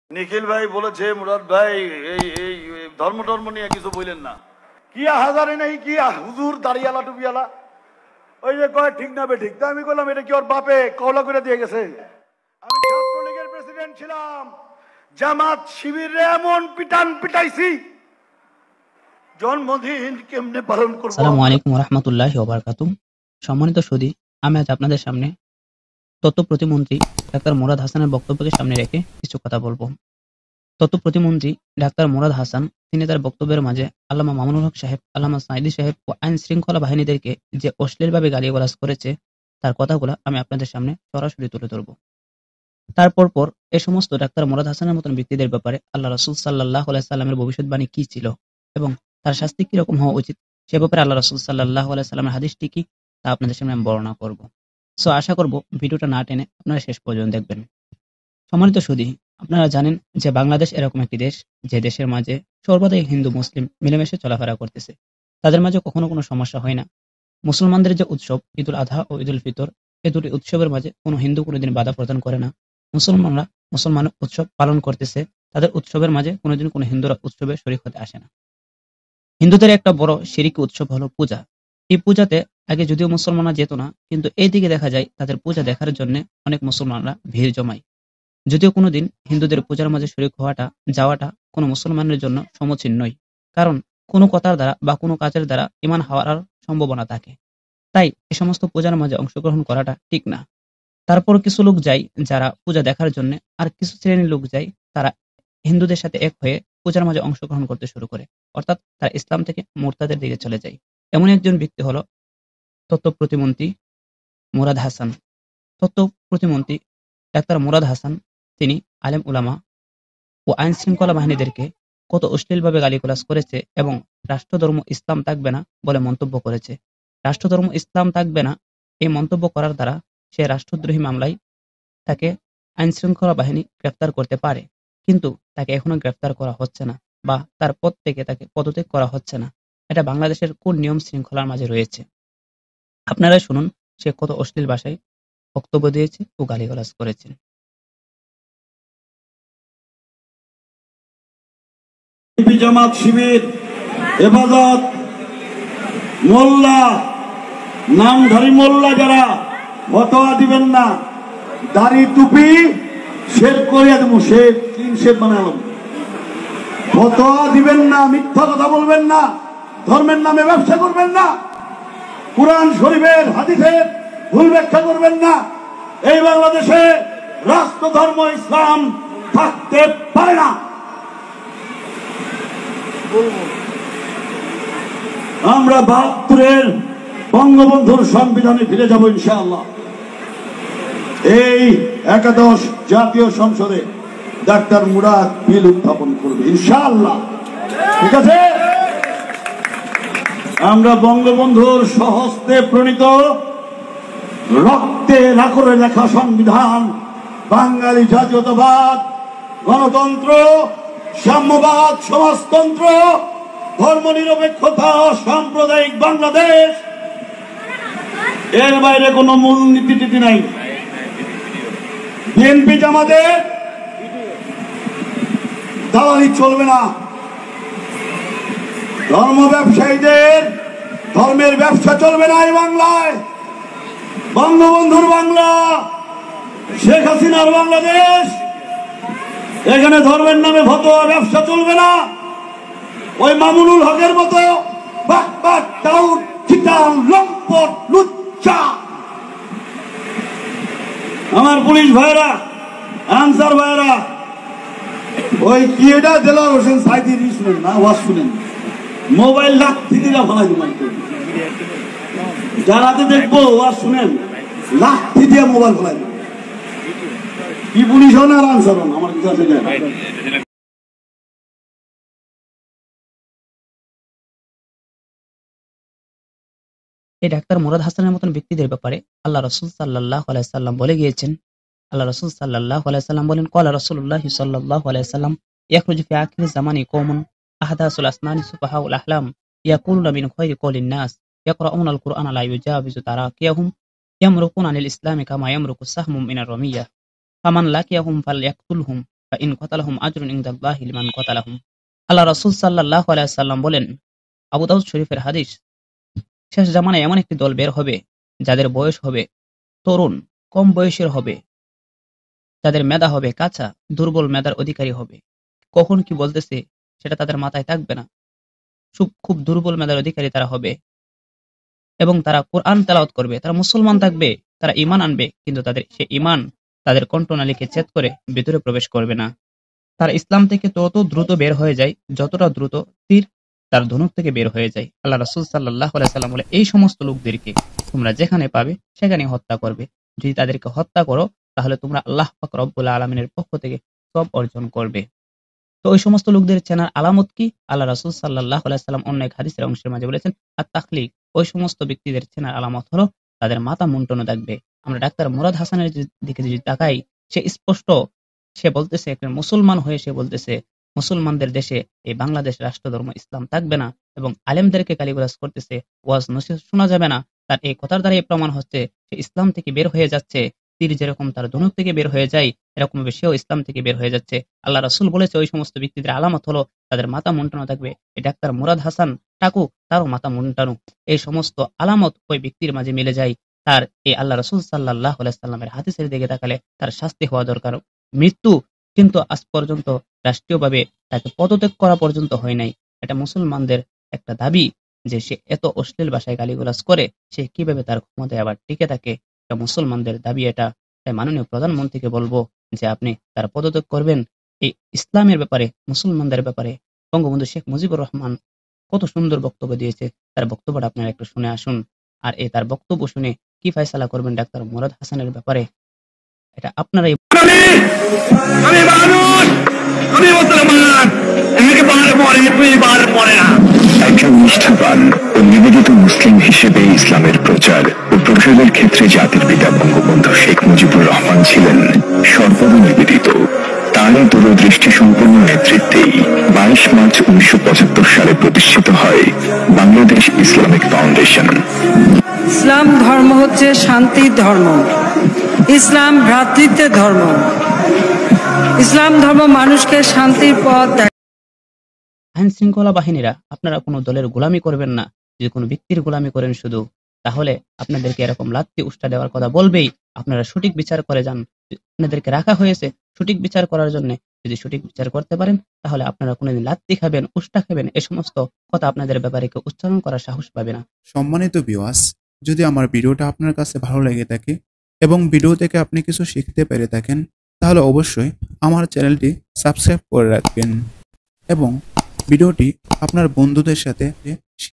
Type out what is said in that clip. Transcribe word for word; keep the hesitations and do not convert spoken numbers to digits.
নিখিল ভাই বলেছে মুরাদ ভাই এই এই ধর্ম ধর্ম নিয়ে কিছু বললেন না। কিয়া হাজারে নেই কিয়া হুজুর দাঁড়িয়ালা টুপিয়ালা ওই যে কয় ঠিক না বে ঠিক। তা আমি বললাম এটা কি ওর বাপে কওলা করে দিয়ে গেছে? আমি ছাত্রলীগের প্রেসিডেন্ট ছিলাম, জামাত শিবিরে এমন পিটান পিটাইছি জন্মদিন কেমনে পালন করব। আসসালামু আলাইকুম ওয়া রাহমাতুল্লাহি ওয়া বারাকাতুহু। সম্মানিত সুধী, আমি আজ আপনাদের সামনে তথ্য প্রতিমন্ত্রী ডাক্তার মুরাদ হাসানের বক্তব্যকে সামনে রেখে কিছু কথা বলবো। তথ্য প্রতিমন্ত্রী ডাক্তার মুরাদ হাসান তিনি তার বক্তব্যের মাঝে আল্লামা মামুনুল হক সাহেব, আল্লামা সাঈদী সাহেব ও আইন শৃঙ্খলা বাহিনীদেরকে যে অশ্লীলভাবে গালিগালাজ করেছে তার কথাগুলো আমি আপনাদের সামনে সরাসরি তুলে ধরব। তারপর পর এই সমস্ত ডাক্তার মুরাদ হাসানের মতন ব্যক্তিদের ব্যাপারে আল্লাহ রাসূল সাল্লাল্লাহু আলাইহি সাল্লামের ভবিষ্যৎবাণী কি ছিল এবং তার শাস্তি কিরকম হওয়া উচিত সে ব্যাপারে আল্লাহ রাসূল সাল্লাল্লাহু আলাইহি সাল্লামের হাদিসটি কি তা আপনাদের সামনে আমি বর্ণনা করব। সো আশা করব ভিডিওটা না টেনে আপনারা শেষ পর্যন্ত দেখবেন। সম্মানিত সুধী, আপনারা জানেন যে বাংলাদেশ এরকম একটি দেশ যে দেশের মাঝে সর্বদাই হিন্দু মুসলিম মিলেমিশে চলাফেরা করতেছে, তাদের মাঝে কখনো কোনো সমস্যা হয় না। মুসলমানদের যে উৎসব ঈদুল আযহা ও ঈদুল ফিতর, এই দুটি উৎসবের মাঝে কোনো হিন্দু কোনোদিন বাধা প্রদান করে না। মুসলমানরা মুসলমানের উৎসব পালন করতেছে, তাদের উৎসবের মাঝে কোনোদিন কোনো হিন্দুরা উৎসবে শরীক হতে আসে না। হিন্দুদের একটা বড় শিরকি উৎসব হলো পূজা। এই পূজাতে আগে যদিও মুসলমানরা যেত না, কিন্তু এই দিকে দেখা যায় তাদের পূজা দেখার জন্য অনেক মুসলমানরা ভিড় জমায়। যদিও কোনোদিন হিন্দুদের পূজার মাঝে শরীক হওয়াটা যাওয়াটা কোনো মুসলমানের জন্য সমীচীন নয়, কারণ কোনো কথার দ্বারা বা কোনো কাজের দ্বারা ঈমান হারার সম্ভাবনা থাকে। তাই এ সমস্ত পূজার মাঝে অংশগ্রহণ করাটা ঠিক না। তারপর কিছু লোক যায় যারা পূজা দেখার জন্য, আর কিছু শ্রেণীর লোক যায় তারা হিন্দুদের সাথে এক হয়ে পূজার মাঝে অংশগ্রহণ করতে শুরু করে, অর্থাৎ তারা ইসলাম থেকে মুরতাদের দিকে চলে যায়। এমন একজন ব্যক্তি হলো তথ্য প্রতিমন্ত্রী মুরাদ হাসান। তথ্য প্রতিমন্ত্রী ডাক্তার মুরাদ হাসান তিনি আলেম উলামা ও আইন শৃঙ্খলা বাহিনীদেরকে কত অশ্লীলভাবে গালিগালাজ করেছে এবং রাষ্ট্রধর্ম ইসলাম থাকবে না বলে মন্তব্য করেছে। রাষ্ট্রধর্ম ইসলাম থাকবে না এই মন্তব্য করার দ্বারা সে রাষ্ট্রদ্রোহী মামলায় তাকে আইন শৃঙ্খলা বাহিনী গ্রেফতার করতে পারে, কিন্তু তাকে এখনো গ্রেফতার করা হচ্ছে না বা তার পদ থেকে তাকে পদত্যাগ করা হচ্ছে না। এটা বাংলাদেশের কোন নিয়ম শৃঙ্খলার মাঝে রয়েছে? আপনারা শুনুন সে কত অশ্লীল ভাষায় বক্তব্য দিয়েছে ও গালিগালাজ করেছে। জামাত শিবির হেফাজত মোল্লা নামধারী মোল্লা যারা ফতোয়া দিবেন না, দাড়ি টুপি শেভ করিয়া দেবো, শেভ ক্লিন শেভ বানালাম। ফতোয়া দিবেন না, মিথ্যা কথা বলবেন না, ধর্মের নামে ব্যবসা করবেন না, কুরআন শরীফের হাদিসের ভুল ব্যাখ্যা করবেন না। এই বাংলাদেশে রাষ্ট্র ধর্ম ইসলাম থাকতে পারে না। আমরা বাহাত্তরের বঙ্গবন্ধুর সংবিধানে ফিরে যাব ইনশাআল্লাহ। এই একাদশ জাতীয় সংসদে ডাক্তার মুরাদ বিল উত্থাপন করবে ইনশাআল্লাহ, ঠিক আছে? আমরা বঙ্গবন্ধুর স্বহস্তে প্রণীত রক্তে রাখরে লেখা সংবিধান, বাঙালি জাতীয়তাবাদ, গণতন্ত্র, সাম্যবাদ, সমাজতন্ত্র, ধর্মনিরপেক্ষতা, সাম্প্রদায়িক বাংলাদেশ, এর বাইরে কোনো মূলনীতি নীতি নাই। বিএনপি জামাতের দালালি চলবে না। ধর্ম ব্যবসায়ীদের ধর্মের ব্যবসা চলবে না এই বাংলায়। বঙ্গবন্ধুর বাংলা, শেখ হাসিনার বাংলাদেশ, এখানে ধর্মের নামে ফতোয়া ব্যবসা চলবে না। ওই মামুনুল হকের মতো বাকবাক টাউট চিটাং লম্পট লুচ্চা আমার পুলিশ ভাইরা, আনসার ভাইরা, ওই কি এটা দেলাওয়ার হোসেন সাইদির শুনেন না, ওয়াজ শুনেন, মোবাইল লাঠি দিয়ে ফেলাই দিবেন। যারাতে দেখবো ওয়াজ শুনেন, লাঠি দিয়ে মোবাইল ফেলাই দিবেন। কি পুলিশ হন আর আনসার হন, আমার কিছু আছে না। এই ডাক্তার মুরাদ হাসানের মতন ব্যক্তিদের ব্যাপারে আল্লাহ রাসূল সাল্লাল্লাহু আলাইহি সাল্লাম বলে গিয়েছেন। আল্লাহ রাসূল সাল্লাল্লাহু আলাইহি সাল্লাম বলেন, ক্বালা রাসূলুল্লাহ সাল্লাল্লাহু আলাইহি সাল্লাম, ইয়াখরুজু ফি আখিরিজ জামানি কওমুন আহদাসুল আসনানি সুফাহাউল আহলাম ইয়াকুলুনা মিন খায়রি কওলিন নাস ইয়াকরাউনা আল কুরআনা লা ইউজাবিজু তারাকিয়াহুম ইয়ামরুকুনা আনিল ইসলামি কামা ইয়ামরুকুস সাহমু মিনার রামিয়্যাহ ফামান লাকিয়াহুম ফালইয়াকতুলহুম ফাইন কতালাহুম আজরুন ইনদাল্লাহি লিমান কতালাহুম। আল্লাহ রাসূল সাল্লাল্লাহু আলাইহি ওয়াসাল্লাম বলেন, আবু দাউদ শরীফের হাদিস, শেষ জামানায় এমন একটি দল বের হবে যাদের বয়স হবে তরুণ, কম বয়সের হবে, যাদের মেধা হবে কাঁচা, দুর্বল মেধার অধিকারী হবে। কখন কি বলতেছে সেটা তাদের মাথায় থাকবে না। খুব খুব দুর্বল মেধার অধিকারী তারা হবে এবং তারা কোরআন তেলাওয়াত করবে, তারা মুসলমান থাকবে, তারা ঈমান আনবে, কিন্তু তাদের সে ঈমান তাদের কণ্ঠনালীকে ছেদ করে ভিতরে প্রবেশ করবে না। তারা ইসলাম থেকে তত দ্রুত বের হয়ে যায় যতটা দ্রুত তীর তার ধনুক থেকে বের হয়ে যায়। আল্লাহ রাসূল সাল্লাল্লাহু আলাইহি ওয়াসাল্লাম বলে, এই সমস্ত লোকদেরকে তোমরা যেখানে পাবে সেখানে হত্যা করবে। যদি তাদেরকে হত্যা করো তাহলে তোমরা আল্লাহ পাক রব্বুল আলামিনের পক্ষ থেকে সব অর্জন করবে। তো ওই সমস্ত লোকদের চেনার আলামত কি? আল্লাহ রাসূল সাল্লাল্লাহু আলাইহি ওয়াসাল্লাম অন্য এক হাদিসের অংশের মাঝে বলেছেন, আত-তাখলিক, ওই সমস্ত ব্যক্তিদের চেনার আলামত হলো তাদের মাথা মুন্ডন থাকবে। আমরা ডাক্তার মুরাদ হাসানের দিকে যদি তাকাই, সে স্পষ্ট সে বলতেছে, একটা মুসলমান হয়ে সে বলতেছে মুসলমানদের দেশে এই বাংলাদেশ রাষ্ট্রধর্ম ইসলাম থাকবে না এবং আলেমদেরকে গালিগালাজ করতেছে, ওয়াজ নসিহত শোনা যাবে না। তার এই কথার দ্বারাই প্রমাণ হচ্ছে সে ইসলাম থেকে বের হয়ে যাচ্ছে। তীর যেরকম তার ধনুক থেকে বের হয়ে যায়, এরকম ভাবে সেও ইসলাম থেকে বের হয়ে যাচ্ছে। আল্লাহ রাসূল বলেছে ওই সমস্ত ব্যক্তিদের আলামত হলো তাদের মাথা মুন্ডানো থাকবে। এই ডাক্তার মুরাদ হাসান টাকু, তারও মাথা মুন্ডানো। এই সমস্ত আলামত ওই ব্যক্তির মাঝে মিলে যায়। তার এই আল্লাহ রাসূল সাল্লাল্লাহু আলাইহি ওয়াসাল্লামের হাদিসের দিকে তাকালে তার শাস্তি হওয়া দরকার। মৃত্যু কিন্তু আজ পর্যন্ত রাষ্ট্রীয়ভাবে তাকে পদত্যাগ করা পর্যন্ত হয় নাই। এটা মুসলমানদের একটা দাবি যে সে এত অশ্লীল ভাষায় গালিগালাজ করে, সে কিভাবে তার ক্ষমতায় আবার টিকে থাকে। এটা মুসলমানদের দাবি। এটা তাই মাননীয় প্রধানমন্ত্রীকে বলবো যে আপনি তার পদত্যাগ করবেন। এই ইসলামের ব্যাপারে, মুসলমানদের ব্যাপারে বঙ্গবন্ধু শেখ মুজিবুর রহমান কত সুন্দর বক্তব্য দিয়েছে, তার বক্তব্যটা আপনারা একটু শুনে আসুন। আর এই তার বক্তব্য শুনে কি ফয়সালা করবেন ডাক্তার মুরাদ হাসানের ব্যাপারে, এটা আপনারাই। আমি মানুষ, আমি মুসলমান, একবার পরে দুইবার পরে না। একজন নিষ্ঠাবান ও নিবেদিত মুসলিম হিসেবে ইসলামের প্রচার ও প্রসারের ক্ষেত্রে জাতির পিতা বঙ্গবন্ধু শেখ মুজিবুর রহমান ছিলেন সর্বদা নিবেদিত। তারই দূরদৃষ্টি সম্পন্ন নেতৃত্বেই বাইশ মার্চ উনিশশো পঁচাত্তর সালে প্রতিষ্ঠিত হয় বাংলাদেশ ইসলামিক ফাউন্ডেশন। ইসলাম ধর্ম হচ্ছে শান্তির ধর্ম, ইসলাম ভ্রাতৃত্বের ধর্ম। ইসলাম ধর্ম মানুষকে শান্তির পথ দেয়। আইন শৃঙ্খলা বাহিনীরা, আপনারা কোনো দলের গোলামি করবেন না। যদি কোনো ব্যক্তির গোলামি করেন শুধু, তাহলে আপনাদেরকে এরকম লাত্তি উষ্টা দেওয়ার কথা বলবেই। আপনারা সঠিক বিচার করে যান। আপনাদেরকে রাখা হয়েছে সঠিক বিচার করার জন্য। যদি সঠিক বিচার করতে পারেন তাহলে আপনারা কোনোদিন লাত্তি খাবেন, উষ্টা খাবেন, এ সমস্ত কথা আপনাদের ব্যাপারে কেউ উচ্চারণ করার সাহস পাবে না। সম্মানিত ভিউয়ার্স, যদি আমার ভিডিওটা আপনার কাছে ভালো লেগে থাকে এবং ভিডিও থেকে আপনি কিছু শিখতে পেরে থাকেন, তাহলে অবশ্যই আমার চ্যানেলটি সাবস্ক্রাইব করে রাখবেন এবং ভিডিওটি আপনার বন্ধুদের সাথে